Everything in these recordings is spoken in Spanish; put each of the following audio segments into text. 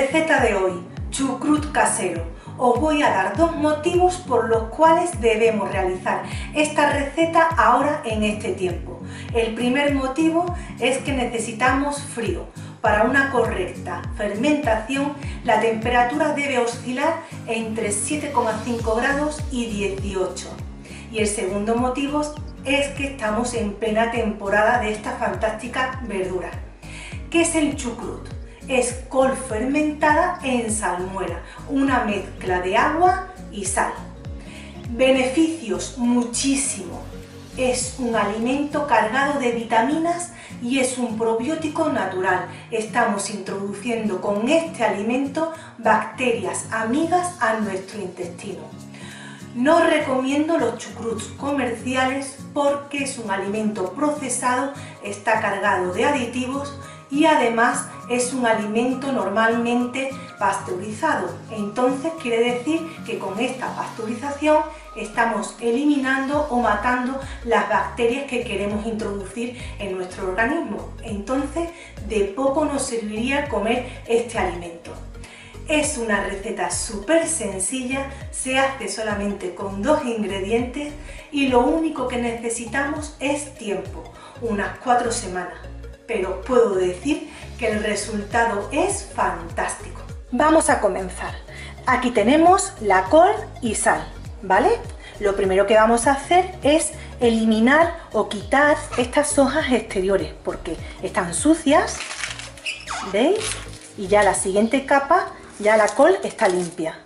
Receta de hoy, chucrut casero. Os voy a dar dos motivos por los cuales debemos realizar esta receta ahora en este tiempo. El primer motivo es que necesitamos frío. Para una correcta fermentación, la temperatura debe oscilar entre 7,5 grados y 18. Y el segundo motivo es que estamos en plena temporada de esta fantástica verdura. ¿Qué es el chucrut? Es col fermentada en salmuera, una mezcla de agua y sal. Beneficios muchísimo. Es un alimento cargado de vitaminas y es un probiótico natural. Estamos introduciendo con este alimento bacterias amigas a nuestro intestino. No recomiendo los chucruts comerciales porque es un alimento procesado, está cargado de aditivos y además es un alimento normalmente pasteurizado. Entonces quiere decir que con esta pasteurización estamos eliminando o matando las bacterias que queremos introducir en nuestro organismo. Entonces de poco nos serviría comer este alimento. Es una receta súper sencilla, se hace solamente con 2 ingredientes y lo único que necesitamos es tiempo, unas 4 semanas. Pero puedo decir que el resultado es fantástico. Vamos a comenzar. Aquí tenemos la col y sal, ¿vale? Lo primero que vamos a hacer es eliminar o quitar estas hojas exteriores porque están sucias, ¿veis? Y ya la siguiente capa, ya la col está limpia.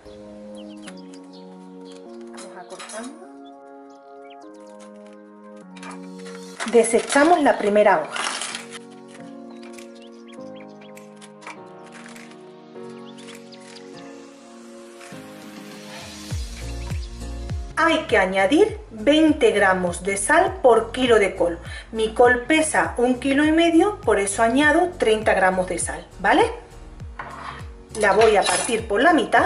Vamos a cortarlo. Desechamos la primera hoja. Hay que añadir 20 gramos de sal por kilo de col. Mi col pesa 1,5 kilos, por eso añado 30 gramos de sal, ¿vale? La voy a partir por la mitad.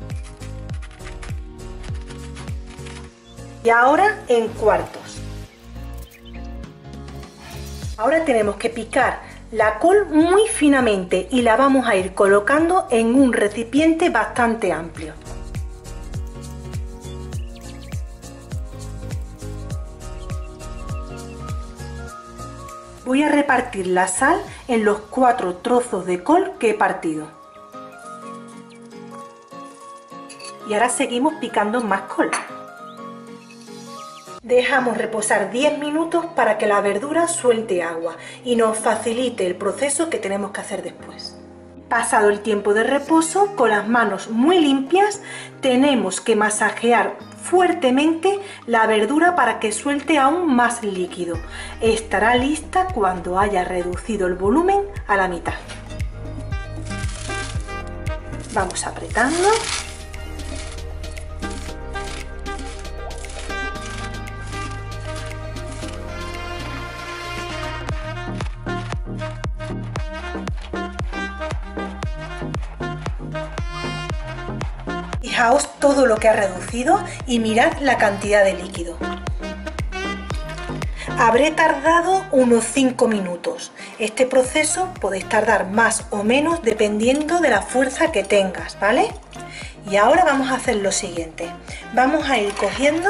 Y ahora en cuartos. Ahora tenemos que picar la col muy finamente y la vamos a ir colocando en un recipiente bastante amplio. Voy a repartir la sal en los 4 trozos de col que he partido. Y ahora seguimos picando más col. Dejamos reposar 10 minutos para que la verdura suelte agua y nos facilite el proceso que tenemos que hacer después. Pasado el tiempo de reposo, con las manos muy limpias, tenemos que masajear fuertemente la verdura para que suelte aún más líquido. Estará lista cuando haya reducido el volumen a la mitad. Vamos apretando. Fijaos todo lo que ha reducido y mirad la cantidad de líquido. Habré tardado unos 5 minutos. Este proceso podéis tardar más o menos dependiendo de la fuerza que tengas, ¿vale? Y ahora vamos a hacer lo siguiente. Vamos a ir cogiendo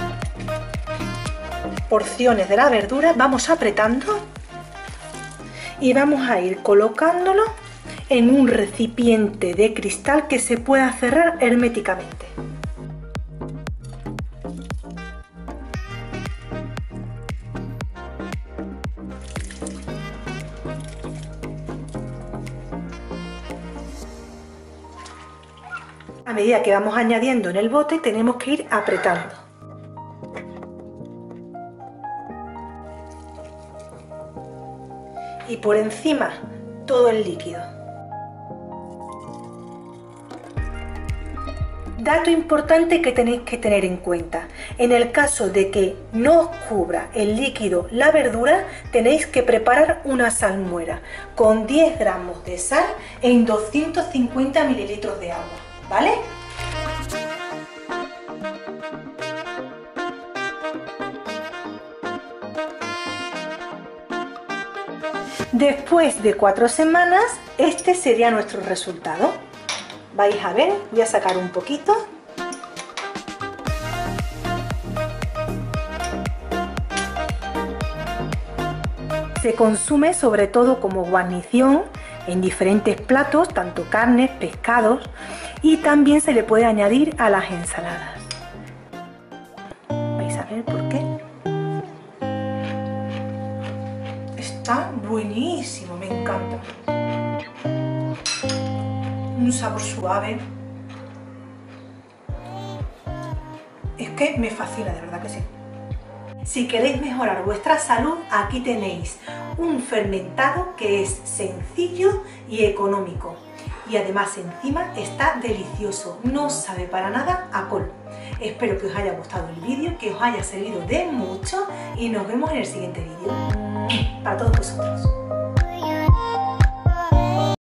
porciones de la verdura, vamos apretando y vamos a ir colocándolo en un recipiente de cristal que se pueda cerrar herméticamente. A medida que vamos añadiendo en el bote tenemos que ir apretando. Y por encima todo el líquido. Dato importante que tenéis que tener en cuenta, en el caso de que no os cubra el líquido la verdura, tenéis que preparar una salmuera con 10 gramos de sal en 250 mililitros de agua, ¿vale? Después de 4 semanas, este sería nuestro resultado. Vais a ver, voy a sacar un poquito. Se consume sobre todo como guarnición en diferentes platos, tanto carnes, pescados, y también se le puede añadir a las ensaladas. ¿Vais a ver por qué? Está buenísimo, me encanta. Un sabor suave. Es que me fascina, de verdad que sí. Si queréis mejorar vuestra salud, aquí tenéis un fermentado que es sencillo y económico. Y además encima está delicioso, no sabe para nada a col. Espero que os haya gustado el vídeo, que os haya servido de mucho y nos vemos en el siguiente vídeo. Para todos vosotros.